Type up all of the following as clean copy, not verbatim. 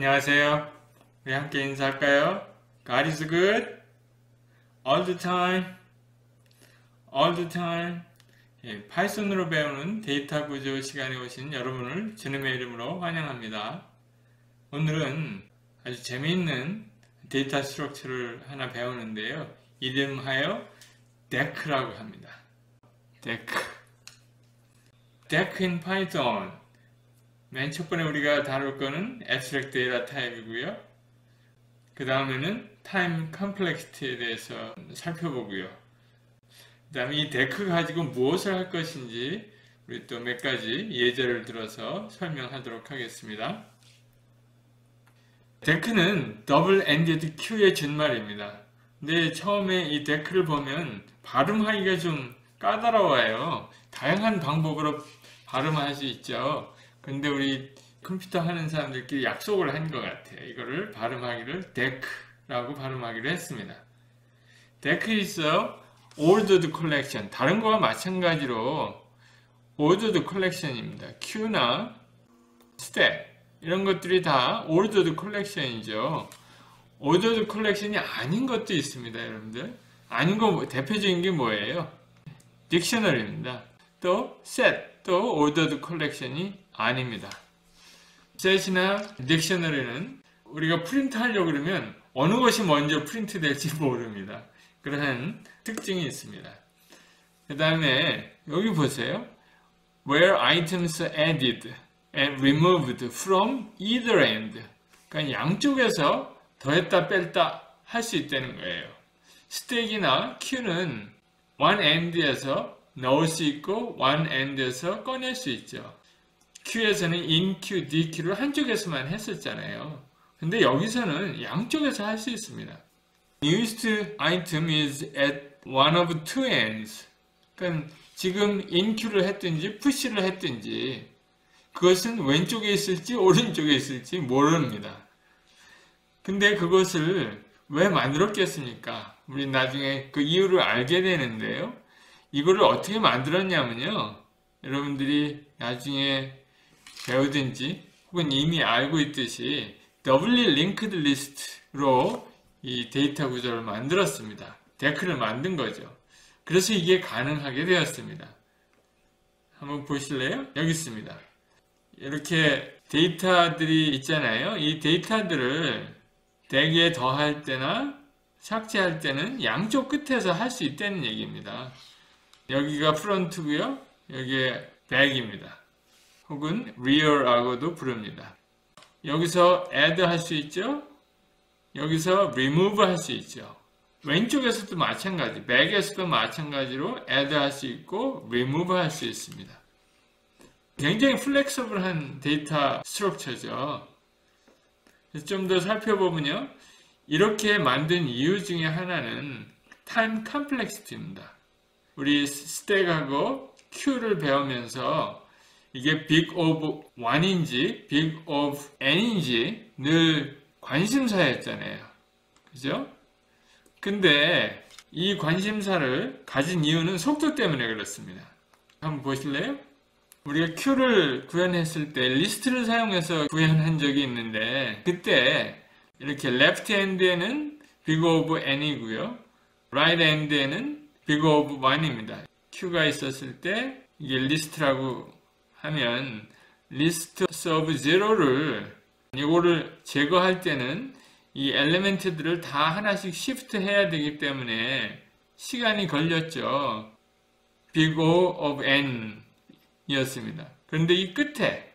안녕하세요. 우리 함께 인사할까요? God is good all the time, all the time. 예, 파이썬으로 배우는 데이터 구조 시간에 오신 여러분을 주님의 이름으로 환영합니다. 오늘은 아주 재미있는 데이터 스트럭처를 하나 배우는데요. 이름하여 DEC라고 합니다. DEC. DEC in Python. 맨 첫 번에 우리가 다룰 거는 Abstract Data Type이고요. 그 다음에는 Time Complexity에 대해서 살펴보고요. 그 다음에 이 DEC 가지고 무엇을 할 것인지 우리 또 몇 가지 예제를 들어서 설명하도록 하겠습니다. DEC는 Double-Ended Queue의 준말입니다. 근데 처음에 이 DEC를 보면 발음하기가 좀 까다로워요. 다양한 방법으로 발음할 수 있죠. 근데 우리 컴퓨터 하는 사람들끼리 약속을 한 것 같아요. 이거를 발음하기를 DEC라고 발음하기로 했습니다. DEC is a ordered collection. 다른 거와 마찬가지로 ordered collection입니다. queue나 stack 이런 것들이 다 ordered collection이죠. ordered collection이 아닌 것도 있습니다, 여러분들. 아닌 거 대표적인 게 뭐예요? 딕셔너리입니다. 또 set, 또 ordered collection이 아닙니다. set이나 딕셔너리는 우리가 프린트 하려고 그러면 어느 것이 먼저 프린트 될지 모릅니다. 그러한 특징이 있습니다. 그 다음에 여기 보세요. Where items are added and removed from either end. 그러니까 양쪽에서 더했다 뺐다 할 수 있다는 거예요. 스택이나 queue는 one end에서 넣을 수 있고 one end에서 꺼낼 수 있죠. queue에서는 in queue, d queue를 한쪽에서만 했었잖아요. 근데 여기서는 양쪽에서 할 수 있습니다. Newest item is at one of two ends. 그러니까 지금 in queue를 했든지 push를 했든지 그것은 왼쪽에 있을지 오른쪽에 있을지 모릅니다. 근데 그것을 왜 만들었겠습니까? 우리 나중에 그 이유를 알게 되는데요. 이거를 어떻게 만들었냐면요. 여러분들이 나중에 배우든지 혹은 이미 알고 있듯이 doubly linked list로 이 데이터 구조를 만들었습니다. DEC를 만든 거죠. 그래서 이게 가능하게 되었습니다. 한번 보실래요? 여기 있습니다. 이렇게 데이터들이 있잖아요. 이 데이터들을 DEC에 더할 때나 삭제할 때는 양쪽 끝에서 할 수 있다는 얘기입니다. 여기가 프론트고요. 여기에 백입니다. 혹은 rear라고도 부릅니다. 여기서 add 할 수 있죠. 여기서 remove 할 수 있죠. 왼쪽에서도 마찬가지, 백에서도 마찬가지로 add 할 수 있고 remove 할 수 있습니다. 굉장히 플렉서블한 데이터 스트럭처죠. 좀 더 살펴보면요. 이렇게 만든 이유 중에 하나는 time complexity입니다. 우리 스택하고 queue를 배우면서 이게 big of 1인지 big of n인지 늘 관심사였잖아요. 그죠? 근데 이 관심사를 가진 이유는 속도 때문에 그렇습니다. 한번 보실래요? 우리가 queue를 구현했을 때 리스트를 사용해서 구현한 적이 있는데 그때 이렇게 left end에는 big of n이고요. right end에는 big of 1입니다. queue가 있었을 때 이게 리스트라고 하면 list of zero를 이거를 제거할 때는 이 엘리멘트들을 다 하나씩 시프트 해야 되기 때문에 시간이 걸렸죠. big O of n 이었습니다. 그런데 이 끝에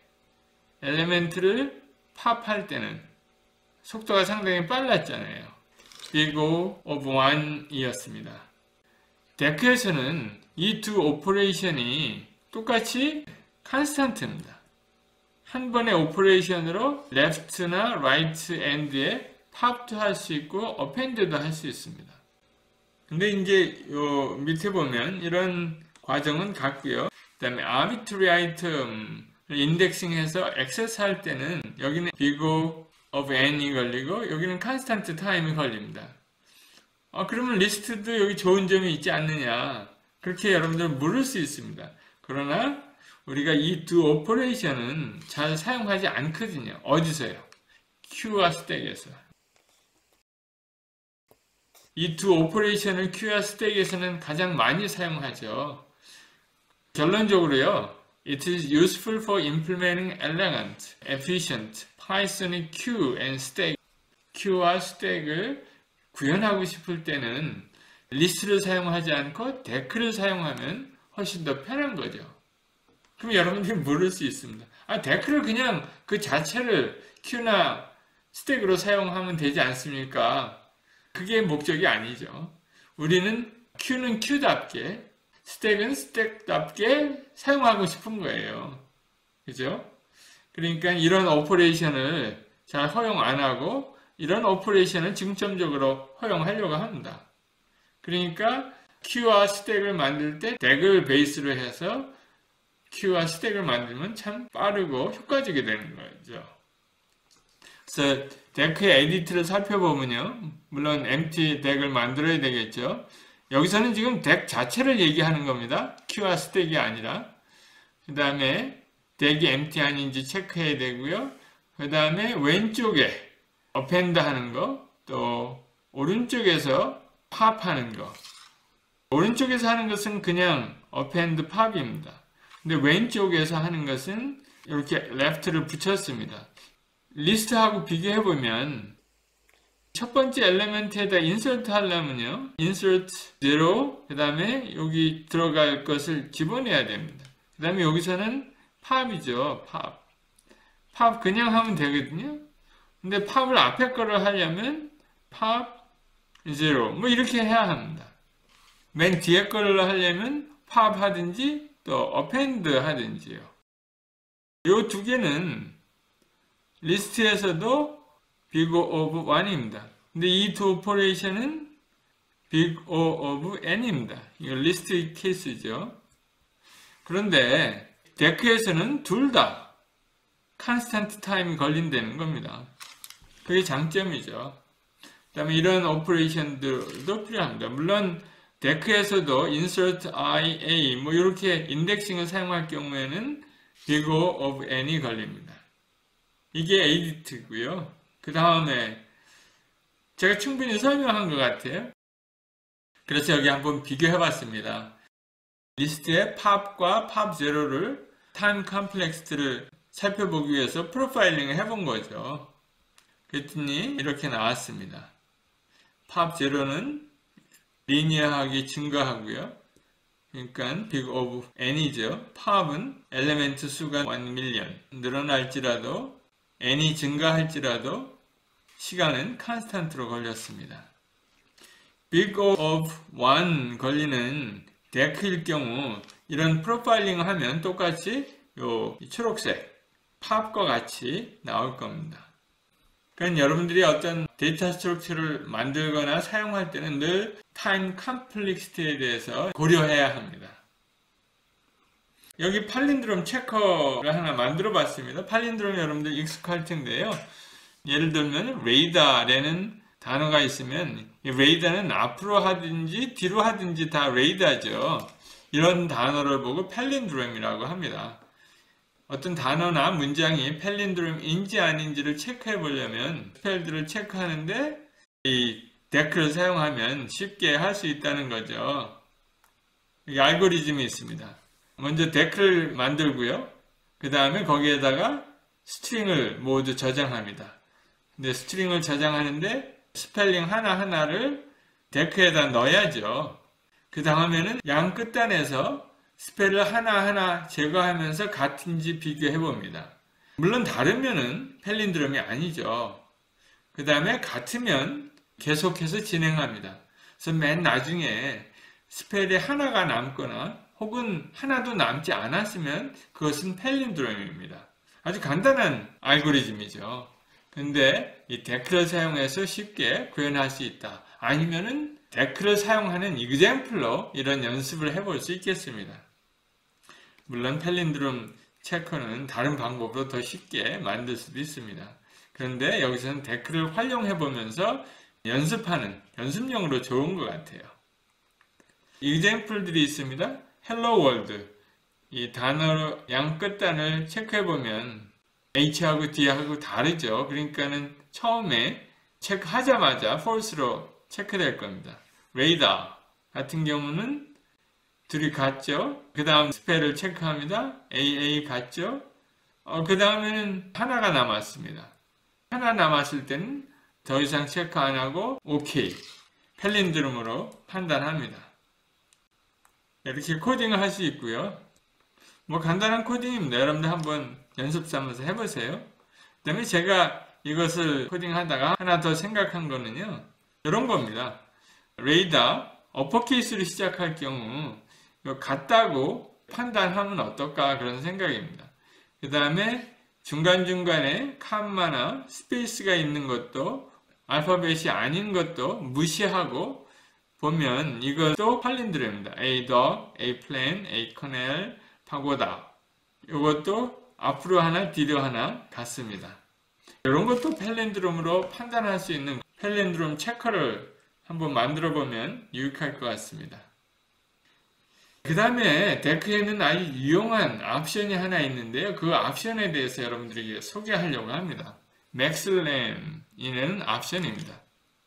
엘리멘트를 팝할 때는 속도가 상당히 빨랐잖아요. big O of 1 이었습니다. DEC에서는 이 두 오퍼레이션이 똑같이 컨스탄트입니다. 한 번의 오퍼레이션으로 left나 right end에 팝도 할 수 있고 append도 할 수 있습니다. 근데 이제 요 밑에 보면 이런 과정은 같고요. 그 다음에 arbitrary item 인덱싱해서 액세스 할 때는 여기는 big O of n이 걸리고 여기는 constant time이 걸립니다. 그러면 리스트도 여기 좋은 점이 있지 않느냐 그렇게 여러분들 물을 수 있습니다. 그러나 우리가 이 두 오퍼레이션은 잘 사용하지 않거든요. 어디서요? Q와 스택에서. 이 두 오퍼레이션을 Q와 스택에서는 가장 많이 사용하죠. 결론적으로요. It is useful for implementing elegant, efficient Python Q and stack. Q와 스택을 구현하고 싶을 때는 리스트를 사용하지 않고 데크를 사용하면 훨씬 더 편한 거죠. 그럼 여러분들이 물을 수 있습니다. 데크를 그냥 그 자체를 Q나 스택으로 사용하면 되지 않습니까? 그게 목적이 아니죠. 우리는 Q는 Q답게, 스택은 스택답게 사용하고 싶은 거예요. 그죠? 그러니까 이런 오퍼레이션을 잘 허용 안 하고 이런 오퍼레이션을 중점적으로 허용하려고 합니다. 그러니까 Q와 스택을 만들 때 덱을 베이스로 해서 Q와 스택을 만들면 참 빠르고 효과적이 되는 거죠. 그래서 데크의 에디트를 살펴보면요. 물론 empty 덱을 만들어야 되겠죠. 여기서는 지금 덱 자체를 얘기하는 겁니다. Q와 스택이 아니라. 그 다음에 덱이 empty 아닌지 체크해야 되고요. 그 다음에 왼쪽에 append 하는 거, 또 오른쪽에서 pop 하는 거. 오른쪽에서 하는 것은 그냥 append pop입니다. 근데 왼쪽에서 하는 것은 이렇게 left를 붙였습니다. 리스트하고 비교해보면 첫 번째 엘리멘트에다 인서트 하려면요. insert 0, 그 다음에 여기 들어갈 것을 집어내야 됩니다. 그 다음에 여기서는 pop이죠. pop 그냥 하면 되거든요. 근데 pop을 앞에 거를 하려면 pop 0 뭐 이렇게 해야 합니다. 맨 뒤에 거를 하려면 pop 하든지 또 append 하든지요. 이 두 개는 리스트에서도 big O of 1입니다. 근데 이 두 오퍼레이션은 big O of n입니다. 이거 리스트 케이스죠. 그런데 데크에서는 둘 다 constant time이 걸린다는 겁니다. 그게 장점이죠. 그 다음에 이런 오퍼레이션들도 필요합니다. 물론 데크에서도 insert ia 뭐 이렇게 인덱싱을 사용할 경우에는 big O of n이 걸립니다. 이게 에디트고요. 그 다음에 제가 충분히 설명한 것 같아요. 그래서 여기 한번 비교해 봤습니다. 리스트의 pop과 pop0를 타임 컴플렉스를 살펴보기 위해서 프로파일링을 해본 거죠. 그랬더니 이렇게 나왔습니다. pop0는 리니어하게 증가하고요. 그러니까 big of n이죠. pop은 엘리멘트 수가 1,000,000 늘어날지라도 n이 증가할지라도 시간은 컨스탄트로 걸렸습니다. big of 1 걸리는 데크일 경우 이런 프로파일링을 하면 똑같이 요 초록색 pop과 같이 나올 겁니다. 그러니까 여러분들이 어떤 데이터 스트럭처를 만들거나 사용할 때는 늘 타임 컴플렉시티에 대해서 고려해야 합니다. 여기 팔린드롬 체커를 하나 만들어 봤습니다. 팔린드롬 여러분들 익숙할 텐데요. 예를 들면 레이더라는 단어가 있으면 이 레이더는 앞으로 하든지 뒤로 하든지 다 레이더죠. 이런 단어를 보고 팔린드롬이라고 합니다. 어떤 단어나 문장이 팔린드롬인지 아닌지를 체크해 보려면 스펠들을 체크하는데 이 데크를 사용하면 쉽게 할 수 있다는 거죠. 이 알고리즘이 있습니다. 먼저 데크를 만들고요. 그 다음에 거기에다가 스트링을 모두 저장합니다. 근데 스트링을 저장하는데 스펠링 하나하나를 데크에다 넣어야죠. 그 다음에는 양 끝단에서 스펠을 하나하나 제거하면서 같은지 비교해 봅니다. 물론 다르면은 팔린드롬이 아니죠. 그 다음에 같으면 계속해서 진행합니다. 그래서 맨 나중에 스펠이 하나가 남거나 혹은 하나도 남지 않았으면 그것은 팔린드롬입니다. 아주 간단한 알고리즘이죠. 근데 이 데크를 사용해서 쉽게 구현할 수 있다. 아니면은 데크를 사용하는 example로 이런 연습을 해볼 수 있겠습니다. 물론 팔린드롬 체커는 다른 방법으로 더 쉽게 만들 수도 있습니다. 그런데 여기서는 데크를 활용해 보면서 연습하는 연습용으로 좋은 것 같아요. example들이 있습니다. Hello World 이 단어 양 끝단을 체크해 보면 H하고 D하고 다르죠. 그러니까는 처음에 체크하자마자 false로 체크될 겁니다. radar 같은 경우는 둘이 같죠. 그 다음 스펠을 체크합니다. AA 같죠. 그 다음에는 하나가 남았습니다. 하나 남았을 때는 더 이상 체크 안 하고 OK 펠린드롬으로 판단합니다. 이렇게 코딩을 할 수 있고요. 뭐 간단한 코딩입니다. 여러분들 한번 연습 삼아서 해보세요. 그 다음에 제가 이것을 코딩하다가 하나 더 생각한 거는요. 이런 겁니다. 레이더 어퍼케이스로 시작할 경우 이거 같다고 판단하면 어떨까 그런 생각입니다. 그 다음에 중간중간에 컴마나 스페이스가 있는 것도 알파벳이 아닌 것도 무시하고 보면 이것도 팔린드레입니다. A dog, A plane, A canal, 파고다. 이것도 앞으로 하나, 뒤로 하나 같습니다. 이런 것도 팔린드롬으로 판단할 수 있는 팔린드롬 체커를 한번 만들어 보면 유익할 것 같습니다. 그 다음에 데크에는 아주 유용한 옵션이 하나 있는데요. 그 옵션에 대해서 여러분들에게 소개하려고 합니다. maxlen이라는 옵션입니다.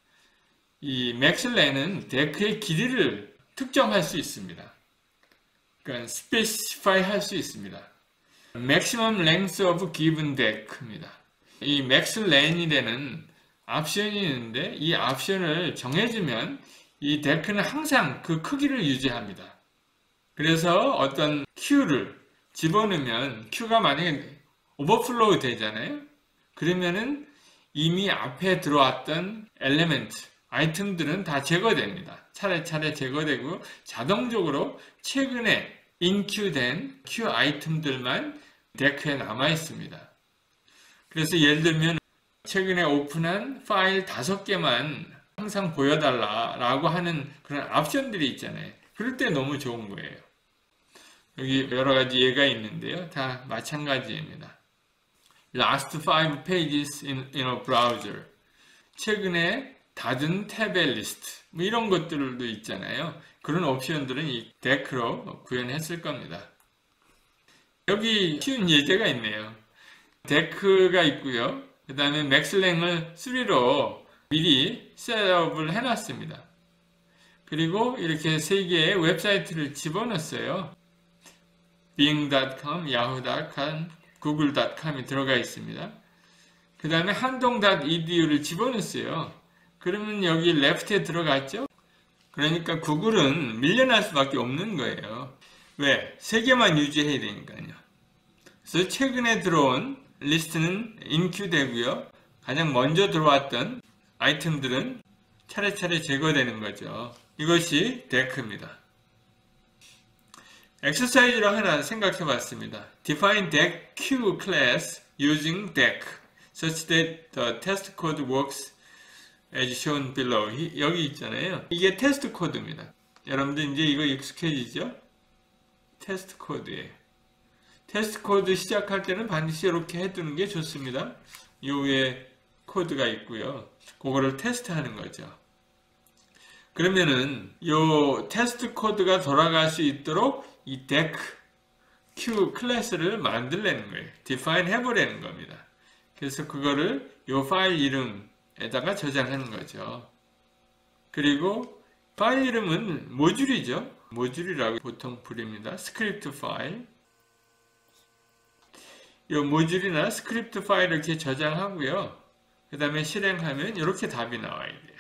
이 maxlen은 데크의 길이를 특정할 수 있습니다. 그러니까 specify 할 수 있습니다. maximum length of given deck입니다. 이 maxlen이라는 옵션이 있는데 이 옵션을 정해주면 이 데크는 항상 그 크기를 유지합니다. 그래서 어떤 Q를 집어넣으면 Q가 만약에 오버플로우 되잖아요. 그러면은 이미 앞에 들어왔던 엘리멘트, 아이템들은 다 제거됩니다. 차례차례 제거되고 자동적으로 최근에 인큐된 Q 아이템들만 데크에 남아 있습니다. 그래서 예를 들면 최근에 오픈한 파일 5개만 항상 보여달라라고 하는 그런 옵션들이 있잖아요. 그럴 때 너무 좋은 거예요. 여기 여러 가지 예가 있는데요. 다 마찬가지입니다. Last 5 pages in a browser. 최근에 닫은 탭의 리스트. 뭐 이런 것들도 있잖아요. 그런 옵션들은 이 데크로 구현했을 겁니다. 여기 쉬운 예제가 있네요. 데크가 있고요. 그 다음에 맥슬랭을 3로 미리 셋업을 해놨습니다. 그리고 이렇게 3개의 웹사이트를 집어넣었어요. bing.com, yahoo.com, google.com이 들어가 있습니다. 그 다음에 한동.edu를 집어넣었어요. 그러면 여기 left에 들어갔죠? 그러니까 구글은 밀려날 수밖에 없는 거예요. 왜? 3개만 유지해야 되니까요. 그래서 최근에 들어온 리스트는 인큐 되고요. 가장 먼저 들어왔던 아이템들은 차례차례 제거되는 거죠. 이것이 데크입니다. 엑서사이즈로 하나 생각해 봤습니다. Define deck Q class using deck such that the test code works as shown below. 여기 있잖아요. 이게 테스트 코드입니다. 여러분들 이제 이거 익숙해지죠? 테스트 코드예요. 테스트 코드 시작할 때는 반드시 이렇게 해두는 게 좋습니다. 요 위에 코드가 있고요. 그거를 테스트하는 거죠. 그러면은 요 테스트 코드가 돌아갈 수 있도록 이 deck Q 클래스를 만들려는 거예요. define 해보려는 겁니다. 그래서 그거를 요 파일 이름에다가 저장하는 거죠. 그리고 파일 이름은 모듈이죠. 모듈이라고 보통 부릅니다. 스크립트 파일. 요 모듈이나 스크립트 파일 이렇게 저장하고요. 그 다음에 실행하면 이렇게 답이 나와야 돼요.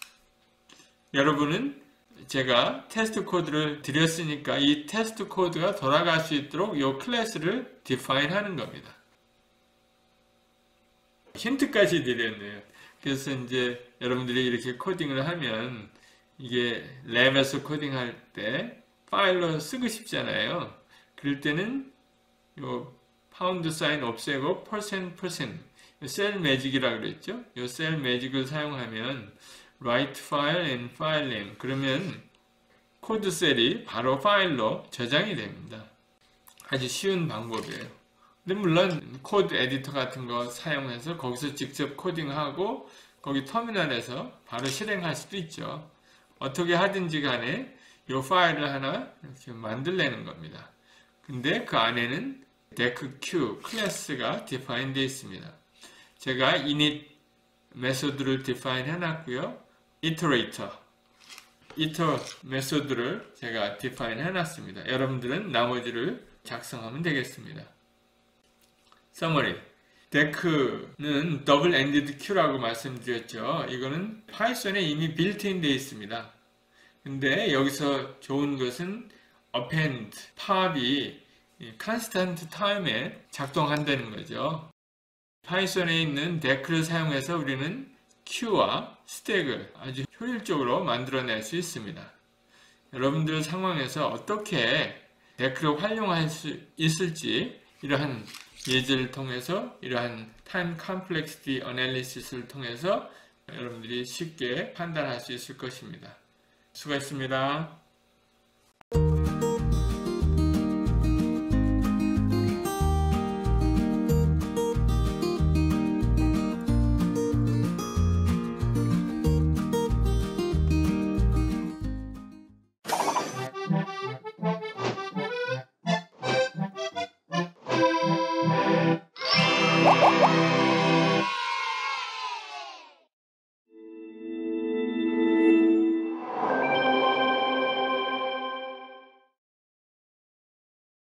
여러분은 제가 테스트 코드를 드렸으니까 이 테스트 코드가 돌아갈 수 있도록 이 클래스를 define 하는 겁니다. 힌트까지 드렸네요. 그래서 이제 여러분들이 이렇게 코딩을 하면 이게 랩에서 코딩할 때 파일로 쓰고 싶잖아요. 그럴 때는 요 파운드 사인 없애고 %% 셀 매직이라고 그랬죠. 요 셀 매직을 사용하면 write file and file name 그러면 코드 셀이 바로 파일로 저장이 됩니다. 아주 쉬운 방법이에요. 근데 물론 코드 에디터 같은 거 사용해서 거기서 직접 코딩하고 거기 터미널에서 바로 실행할 수도 있죠. 어떻게 하든지 간에 이 파일을 하나 이렇게 만들려는 겁니다. 근데 그 안에는 decq 클래스가 define 되어 있습니다. 제가 init 메소드를 define 해놨고요. iter 메소드를 제가 define 해놨습니다. 여러분들은 나머지를 작성하면 되겠습니다. summary. dec는 double-ended queue라고 말씀드렸죠. 이거는 파이썬에 이미 빌트인 되어 있습니다. 근데 여기서 좋은 것은 append, pop이 constant time에 작동한다는 거죠. 파이썬에 있는 dec를 사용해서 우리는 queue와 스택을 아주 효율적으로 만들어낼 수 있습니다. 여러분들 상황에서 어떻게 dec를 활용할 수 있을지 이러한 예제를 통해서 이러한 time complexity analysis를 통해서 여러분들이 쉽게 판단할 수 있을 것입니다. 수고했습니다.